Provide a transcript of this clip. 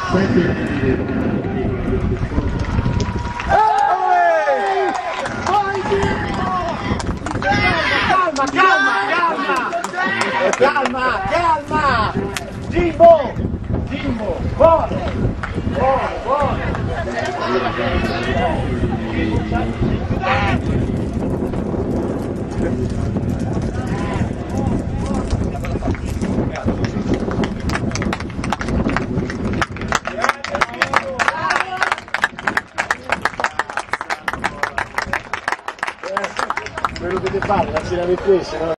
Calma! Jimbo, buono! Quello che ti parla, la sera di questo, no?